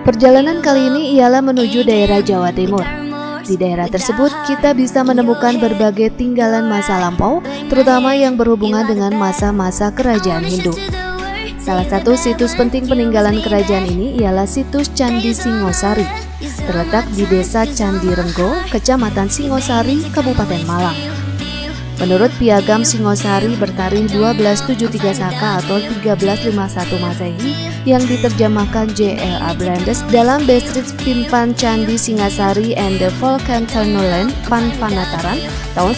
Perjalanan kali ini ialah menuju daerah Jawa Timur. Di daerah tersebut kita bisa menemukan berbagai tinggalan masa lampau, terutama yang berhubungan dengan masa-masa kerajaan Hindu. Salah satu situs penting peninggalan kerajaan ini ialah situs Candi Singosari, terletak di Desa Candi Renggo, Kecamatan Singosari, Kabupaten Malang. Menurut Piagam Singosari bertarikh 1273 Saka atau 1351 Masehi yang diterjemahkan J.L.A. Brandes dalam Bestris Pimpan Candi Singasari and the Volcanternoland Panpanataran tahun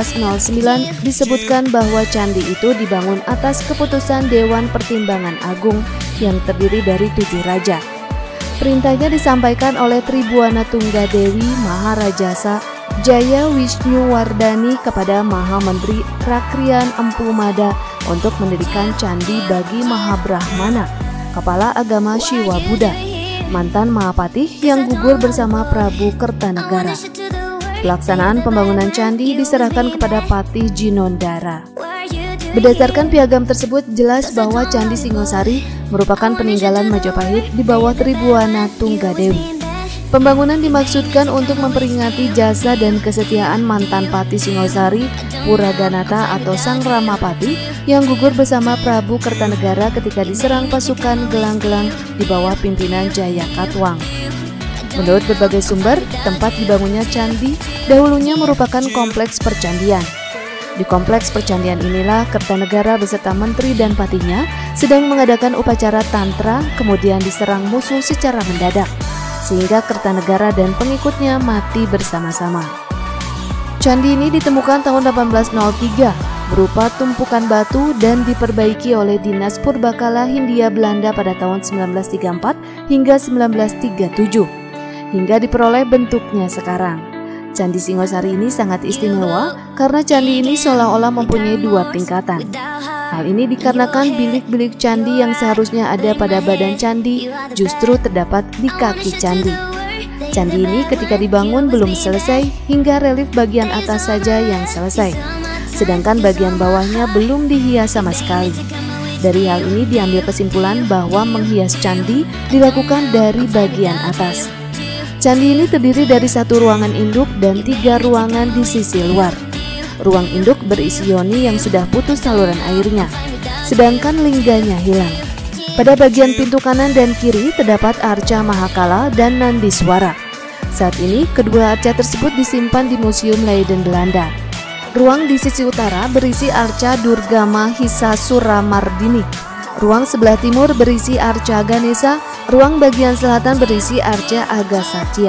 1909 disebutkan bahwa candi itu dibangun atas keputusan Dewan Pertimbangan Agung yang terdiri dari 7 raja. Perintahnya disampaikan oleh Tribuana Tunggadewi Maharajasa Jaya Wisnuwardani kepada Maha Menteri Rakrian Empu Mada untuk mendirikan candi bagi Mahabrahmana, kepala agama Shiwa Buddha, mantan Mahapatih yang gugur bersama Prabu Kertanegara. Pelaksanaan pembangunan candi diserahkan kepada Patih Jinondara. Berdasarkan piagam tersebut jelas bahwa Candi Singosari merupakan peninggalan Majapahit di bawah Tribuana Tunggadewi. Pembangunan dimaksudkan untuk memperingati jasa dan kesetiaan mantan Patih Singosari, Puraganata atau Sang Ramapati yang gugur bersama Prabu Kertanegara ketika diserang pasukan gelang-gelang di bawah pimpinan Jayakatwang. Menurut berbagai sumber, tempat dibangunnya candi dahulunya merupakan kompleks percandian. Di kompleks percandian inilah Kertanegara beserta menteri dan patihnya sedang mengadakan upacara tantra, kemudian diserang musuh secara mendadak, sehingga Kertanegara dan pengikutnya mati bersama-sama. Candi ini ditemukan tahun 1803 berupa tumpukan batu dan diperbaiki oleh Dinas Purbakala Hindia Belanda pada tahun 1934 hingga 1937, hingga diperoleh bentuknya sekarang. Candi Singosari ini sangat istimewa karena candi ini seolah-olah mempunyai 2 tingkatan. Hal ini dikarenakan bilik-bilik candi yang seharusnya ada pada badan candi justru terdapat di kaki candi. Candi ini ketika dibangun belum selesai, hingga relief bagian atas saja yang selesai, sedangkan bagian bawahnya belum dihias sama sekali. Dari hal ini diambil kesimpulan bahwa menghias candi dilakukan dari bagian atas. Candi ini terdiri dari 1 ruangan induk dan 3 ruangan di sisi luar. Ruang induk berisi yoni yang sudah putus saluran airnya, sedangkan lingganya hilang. Pada bagian pintu kanan dan kiri terdapat arca Mahakala dan Nandiswara. Saat ini kedua arca tersebut disimpan di Museum Leiden Belanda. Ruang di sisi utara berisi arca Durga Mahisasuramardini. Ruang sebelah timur berisi arca Ganesha. Ruang bagian selatan berisi arca Agasatya.